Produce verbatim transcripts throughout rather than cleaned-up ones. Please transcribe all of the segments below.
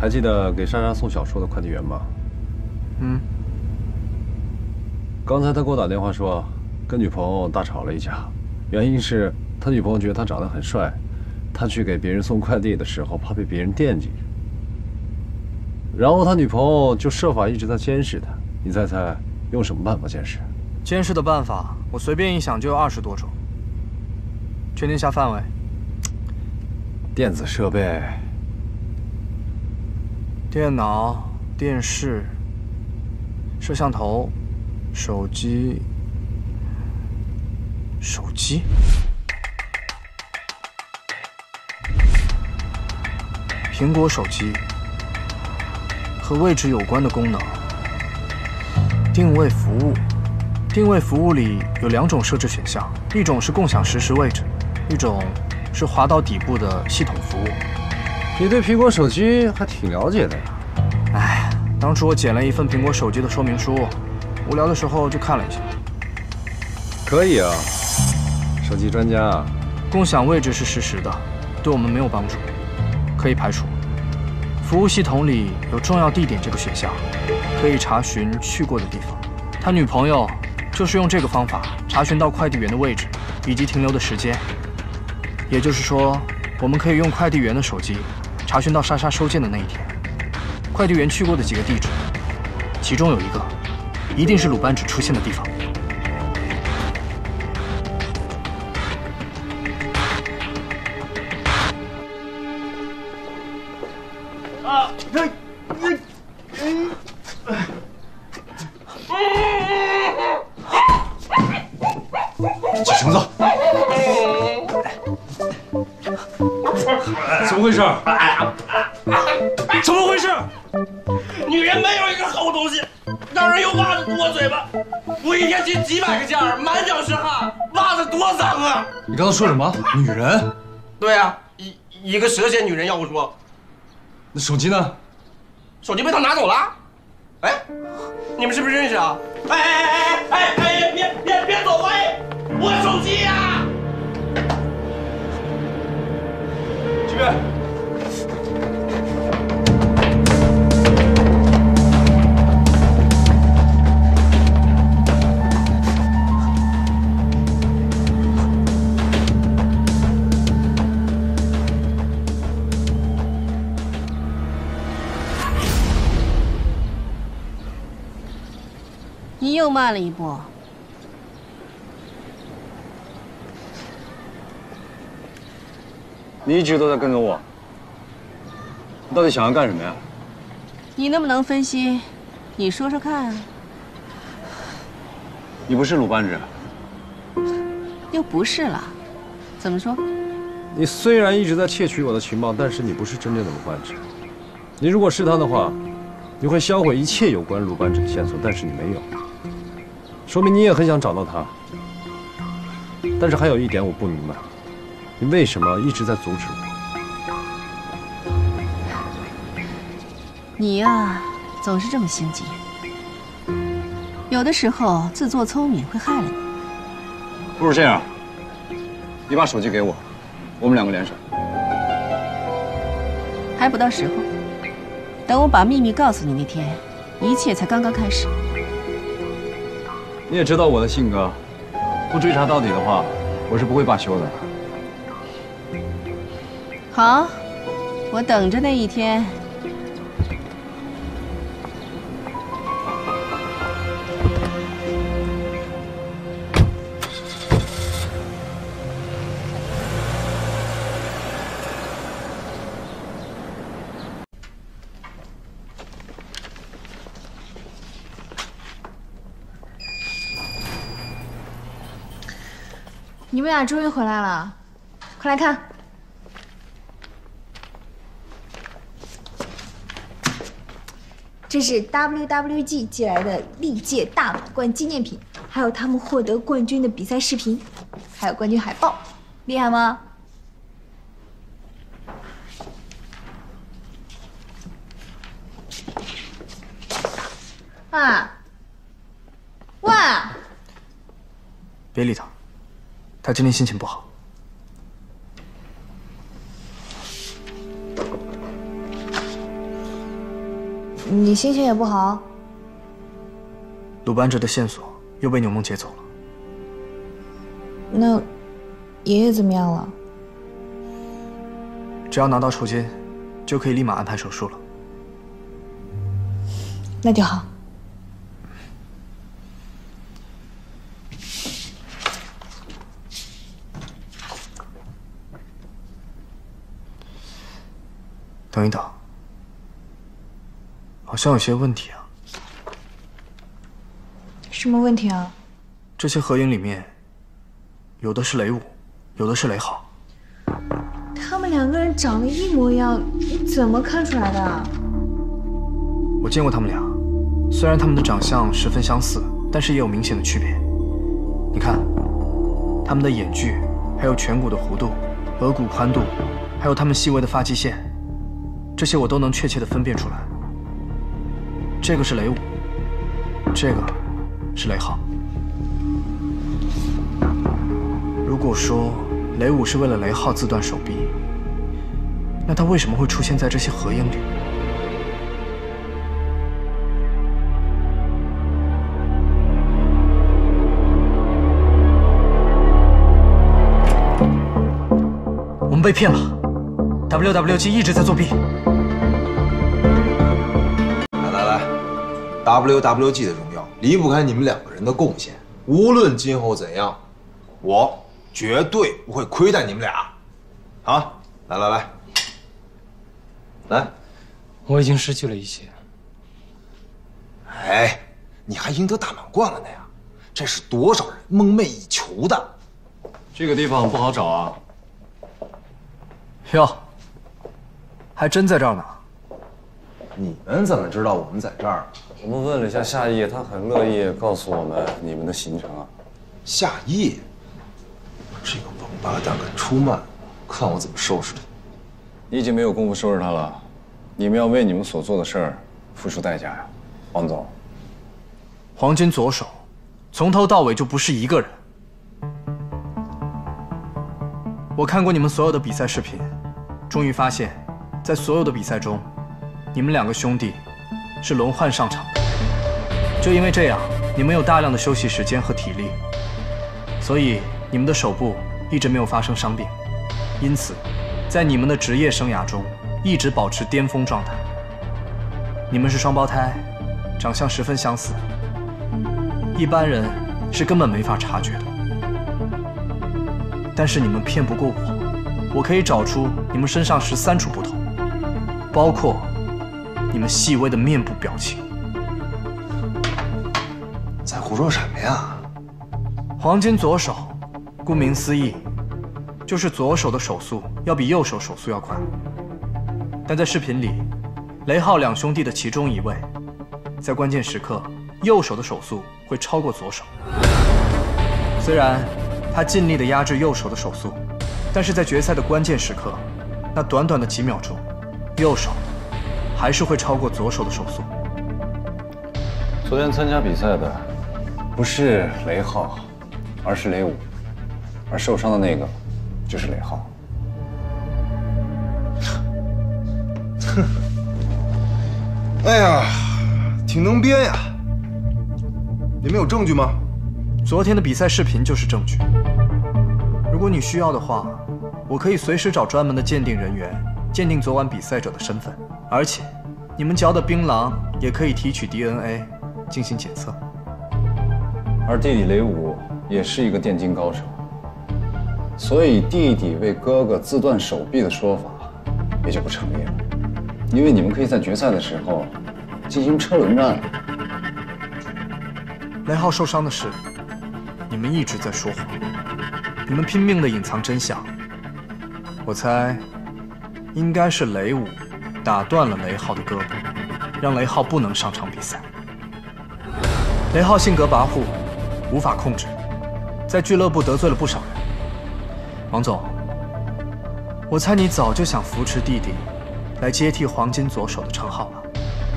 还记得给莎莎送小说的快递员吗？ 嗯。 刚才他给我打电话说，跟女朋友大吵了一架，原因是他女朋友觉得他长得很帅，他去给别人送快递的时候怕被别人惦记着，然后他女朋友就设法一直在监视他。你猜猜用什么办法监视？ 监视的办法，我随便一想就有二十多种。确定下范围。 电子设备。 电脑、电视、摄像头、手机、手机，苹果手机和位置有关的功能。定位服务，定位服务里有两种设置选项，一种是共享实时位置，一种是滑到底部的系统服务。 你对苹果手机还挺了解的呀。 哎，当初我捡了一份苹果手机的说明书，无聊的时候就看了一下。 可以啊，手机专家啊。 共享位置是实时的，对我们没有帮助，可以排除。服务系统里有重要地点这个选项，可以查询去过的地方。他女朋友就是用这个方法查询到快递员的位置以及停留的时间。也就是说，我们可以用快递员的手机。 查询到莎莎收件的那一天，快递员去过的几个地址，其中有一个，一定是鲁班指出现的地方。啊！哎哎哎！ 起绳子！ 怎么回事？怎么回事？ 女人没有一个好东西，让人用袜子堵我嘴巴。我一天进几百个件儿，满脚是汗，袜子多脏啊！ 你刚才说什么？女人？ 对啊，一一个蛇蝎女人要我说。 那手机呢？ 手机被他拿走了。哎，你们是不是认识啊？哎哎哎哎哎哎！别别别走！哎，我手机呀！ 去。 你又慢了一步。 你一直都在跟着我，你到底想要干什么呀？ 你能不能分析？你说说看啊。 你不是鲁班指， 又不是了，怎么说？ 你虽然一直在窃取我的情报，但是你不是真正的鲁班指。你如果是他的话，你会销毁一切有关鲁班指的线索，但是你没有，说明你也很想找到他。但是还有一点我不明白。 你为什么一直在阻止我？ 你呀，总是这么心机。有的时候自作聪明会害了你。 不如这样，你把手机给我，我们两个联手。 还不到时候。等我把秘密告诉你那天，一切才刚刚开始。 你也知道我的性格，不追查到底的话，我是不会罢休的。 好，我等着那一天。 你们俩终于回来了，快来看。 这是 W W G 寄来的历届大满贯纪念品，还有他们获得冠军的比赛视频，还有冠军海报，厉害吗？啊！喂！ 别理他，他今天心情不好。 你心情也不好？ 鲁班哲的线索又被牛梦劫走了。 那爷爷怎么样了？ 只要拿到酬金，就可以立马安排手术了。 那就好。 等一等，好像有些问题啊。 什么问题啊？ 这些合影里面，有的是雷武，有的是雷浩。 他们两个人长得一模一样，你怎么看出来的？ 我见过他们俩，虽然他们的长相十分相似，但是也有明显的区别。你看，他们的眼距，还有颧骨的弧度、额骨宽度，还有他们细微的发际线，这些我都能确切的分辨出来。这个是雷武，这个是雷浩。如果说雷武是为了雷浩自断手臂，那他为什么会出现在这些合影里？我们被骗了 ，W W G 一直在作弊。 来来来 ，W W G 的荣耀离不开你们两个人的贡献。无论今后怎样，我绝对不会亏待你们俩。啊，来来来，来， 我已经失去了一切。 哎，你还赢得大满贯了呢呀！这是多少人梦寐以求的。 这个地方不好找啊。 哟，还真在这儿呢。 你们怎么知道我们在这儿？ 我们问了一下夏夜，他很乐意告诉我们你们的行程啊。 夏夜，这个王八蛋敢出卖，看我怎么收拾他！ 你已经没有功夫收拾他了，你们要为你们所做的事儿付出代价呀，王总。 黄金左手，从头到尾就不是一个人。我看过你们所有的比赛视频，终于发现，在所有的比赛中，你们两个兄弟是轮换上场的。就因为这样，你们有大量的休息时间和体力，所以你们的手部一直没有发生伤病，因此，在你们的职业生涯中一直保持巅峰状态。你们是双胞胎，长相十分相似，一般人是根本没法察觉的。但是你们骗不过我，我可以找出你们身上十三处不同，包括你们细微的面部表情。 在胡说什么呀？ 黄金左手，顾名思义，就是左手的手速要比右手手速要快。但在视频里，雷浩两兄弟的其中一位，在关键时刻，右手的手速会超过左手。虽然他尽力地压制右手的手速，但是在决赛的关键时刻，那短短的几秒钟，右手还是会超过左手的手速。 昨天参加比赛的不是雷浩，而是雷武，而受伤的那个就是雷浩。 哎呀，挺能编呀！你们有证据吗？ 昨天的比赛视频就是证据。如果你需要的话，我可以随时找专门的鉴定人员鉴定昨晚比赛者的身份，而且你们嚼的槟榔也可以提取 D N A 进行检测。 而弟弟雷武也是一个电竞高手，所以弟弟为哥哥自断手臂的说法也就不成立了，因为你们可以在决赛的时候进行车轮战。 雷浩受伤的事，你们一直在说谎，你们拼命地隐藏真相。我猜，应该是雷武打断了雷浩的胳膊，让雷浩不能上场比赛。雷浩性格跋扈，无法控制，在俱乐部得罪了不少人。王总，我猜你早就想扶持弟弟，来接替黄金左手的称号了。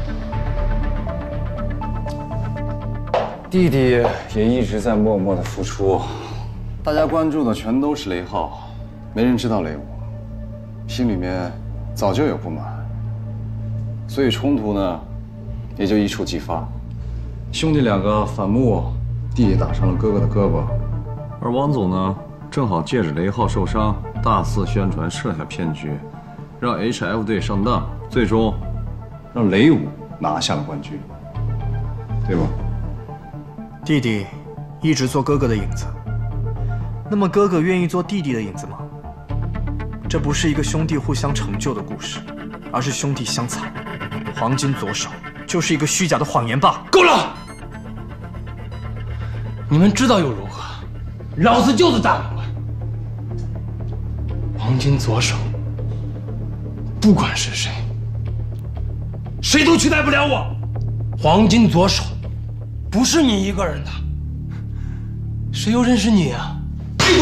弟弟也一直在默默的付出，大家关注的全都是雷浩，没人知道雷武，心里面早就有不满，所以冲突呢也就一触即发。兄弟两个反目，弟弟打伤了哥哥的胳膊，而王总呢，正好借着雷浩受伤，大肆宣传，设下骗局，让 H F 队上当，最终让雷武拿下了冠军，对吗？ 弟弟一直做哥哥的影子，那么哥哥愿意做弟弟的影子吗？这不是一个兄弟互相成就的故事，而是兄弟相残。黄金左手就是一个虚假的谎言罢了。 够了！你们知道又如何？老子就是大明白。黄金左手，不管是谁，谁都取代不了我。黄金左手，不是你一个人的。谁又认识你啊？ 闭嘴！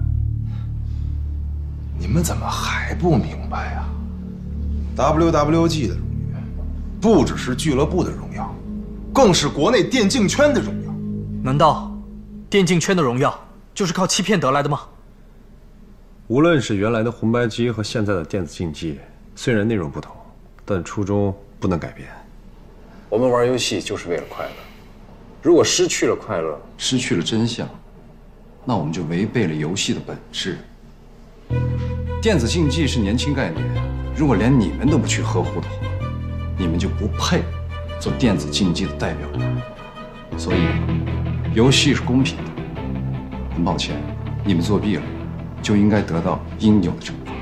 你们怎么还不明白呀 ？W W G 的荣誉，不只是俱乐部的荣耀，更是国内电竞圈的荣耀。 难道电竞圈的荣耀就是靠欺骗得来的吗？ 无论是原来的红白机和现在的电子竞技，虽然内容不同，但初衷不能改变。我们玩游戏就是为了快乐，如果失去了快乐， 失去了真相，那我们就违背了游戏的本质。电子竞技是年轻概念，如果连你们都不去呵护的话，你们就不配做电子竞技的代表人。所以，游戏是公平的。很抱歉，你们作弊了，就应该得到应有的惩罚。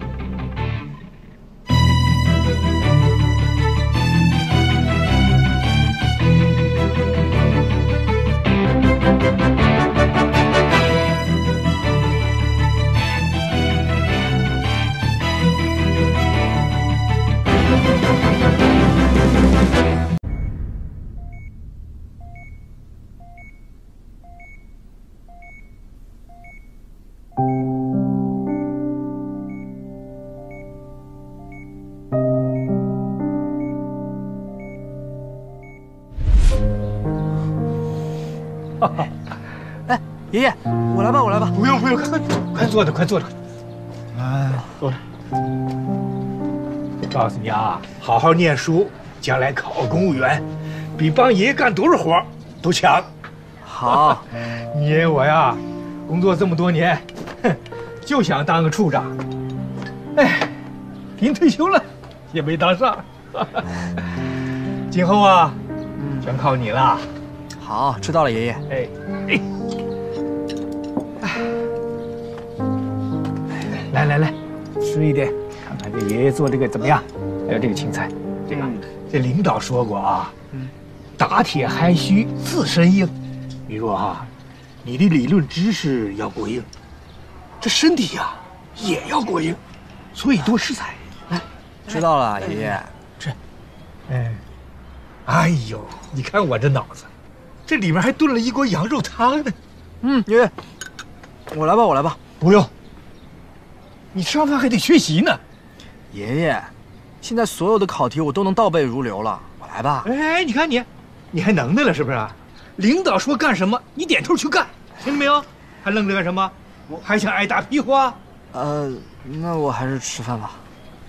哎，爷爷，我来吧，我来吧。 不用不用，快快坐着，快坐着。哎，坐着。告诉你啊，好好念书，将来考个公务员，比帮爷爷干多少活都强。 好， 你爷爷我呀，工作这么多年，哼，就想当个处长。哎，临退休了，也没当上。今后啊，全靠你了。 好，知道了，爷爷。 哎哎，来来来，吃一点，看看这爷爷做这个怎么样？还有这个青菜，这个、嗯、这领导说过啊，嗯、打铁还需自身硬。你说哈，你的理论知识要过硬，这身体呀、啊、也要过硬，所以多吃菜。来， 知道了，爷爷。 吃。哎，哎呦，你看我这脑子。这里面还炖了一锅羊肉汤呢。 嗯，爷爷，我来吧，我来吧。 不用，你吃完饭还得学习呢。 爷爷，现在所有的考题我都能倒背如流了，我来吧。 哎，你看你，你还能耐了是不是？领导说干什么，你点头去干，听见没有？还愣着干什么？还想挨打屁股啊？ 呃，那我还是吃饭吧。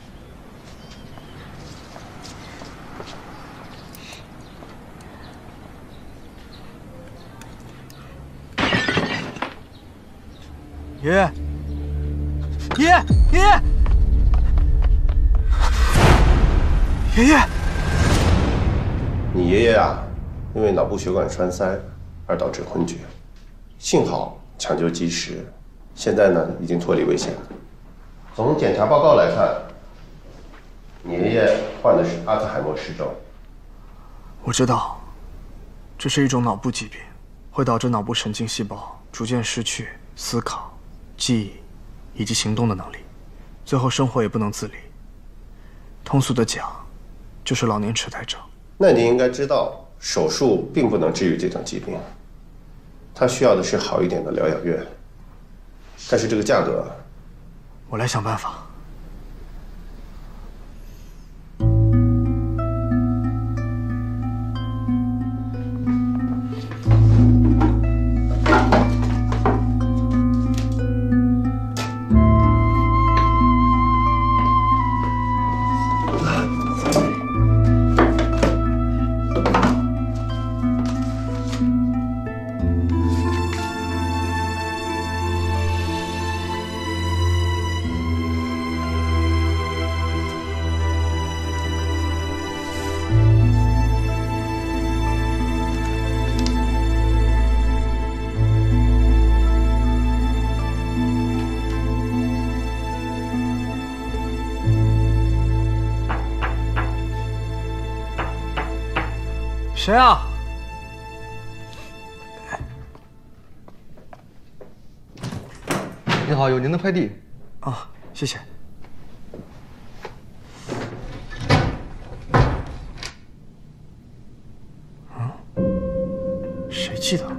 爷爷，爷爷，爷爷，爷爷， 你爷爷啊，因为脑部血管栓塞而导致昏厥，幸好抢救及时，现在呢已经脱离危险了。从检查报告来看，你爷爷患的是阿兹海默氏症。 我知道，这是一种脑部疾病，会导致脑部神经细胞逐渐失去思考、记忆以及行动的能力，最后生活也不能自理。通俗的讲，就是老年痴呆症。 那你应该知道，手术并不能治愈这种疾病，它需要的是好一点的疗养院。但是这个价格， 我来想办法。 谁啊？ 你好，有您的快递。 啊，谢谢。啊？谁寄的？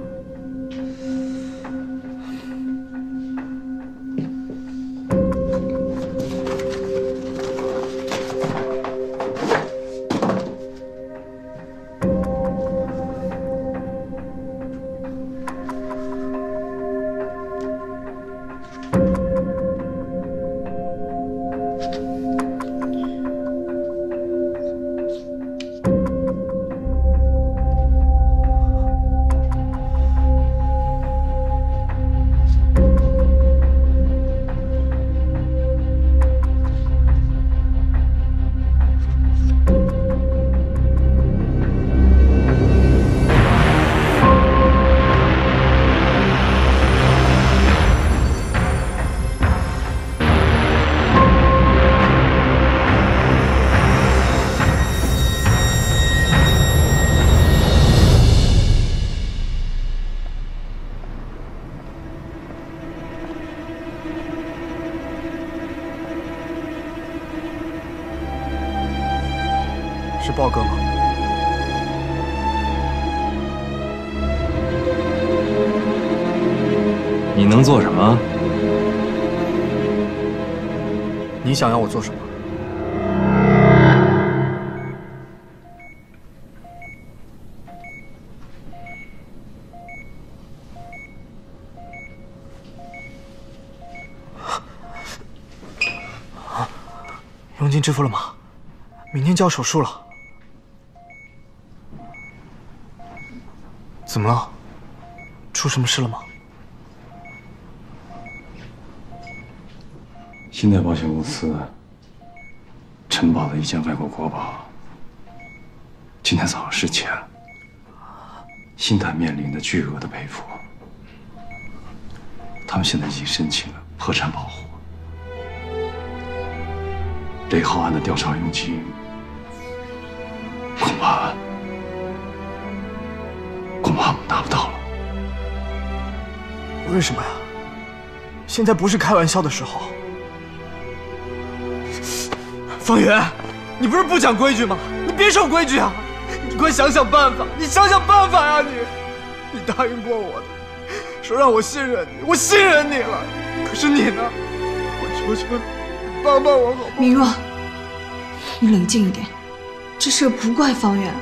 是豹哥吗？ 你能做什么？ 你想要我做什么？佣金支付了吗？明天就要手术了。 怎么了？出什么事了吗？ 新代保险公司承保的一件外国国宝，今天早上失窃了，新代面临的巨额的赔付，他们现在已经申请了破产保护。雷浩案的调查佣金，恐怕。 恐怕我们拿不到了。 为什么呀？现在不是开玩笑的时候。方圆，你不是不讲规矩吗？你别守规矩啊！你快想想办法，你想想办法呀！你，你答应过我的，说让我信任你，我信任你了。可是你呢？我求求你，帮帮我好不好？ 明若，你冷静一点，这事不怪方圆。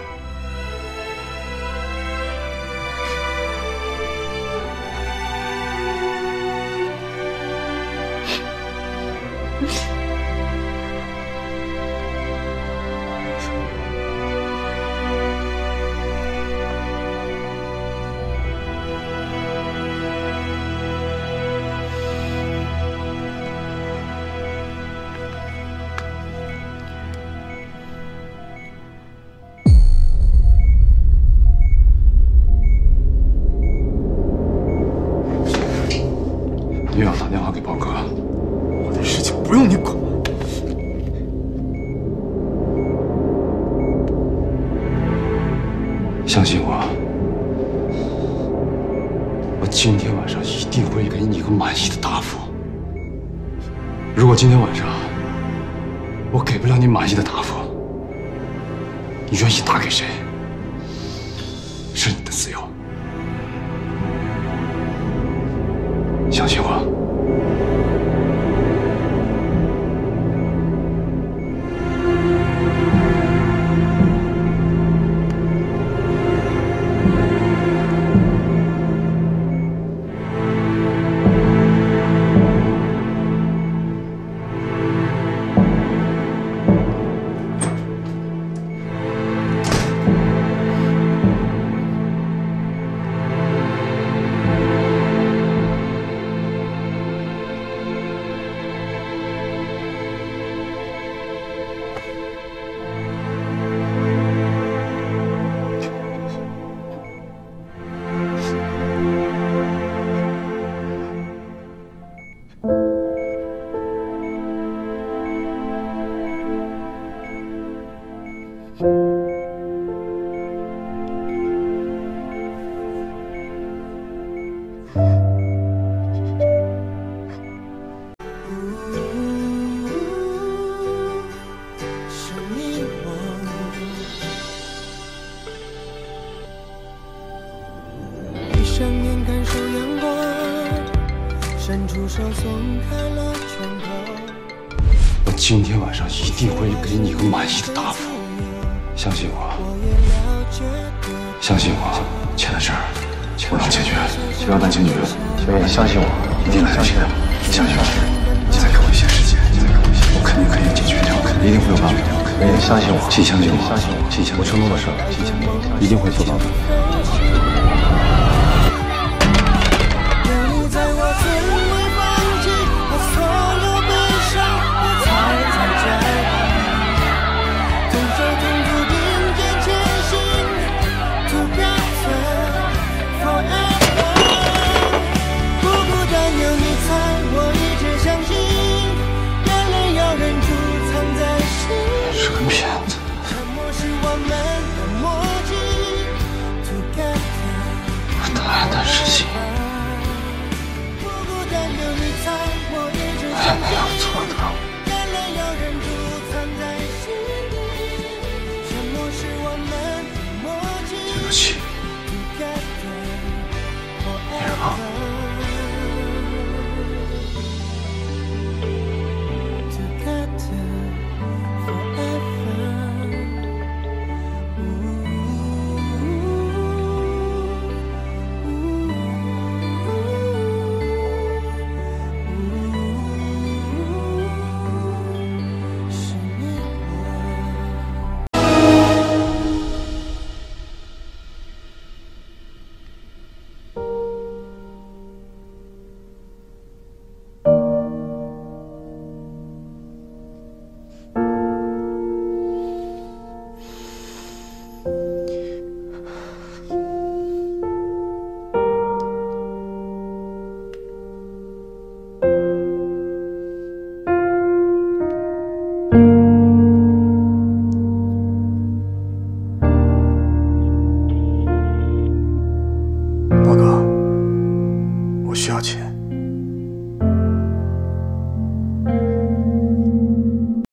你要打电话给豹哥， 我的事情不用你管。 相信我，我今天晚上一定会给你一个满意的答复。如果今天晚上我给不了你满意的答复，你愿意打给谁，是你的自由。 相信我。 我今天晚上一定会给你一个满意的答复，相信我，相信我，钱的事儿，我能解决，不要担心女人，小叶，相信我，一定来得及的，相信我，再给我一些时间，再给我一些，我肯定可以解决掉，肯定一定会有办法，小叶，相信我，请相信我，相信我，请相信我，承诺的事儿，请相信我，一定会做到的。 需要钱。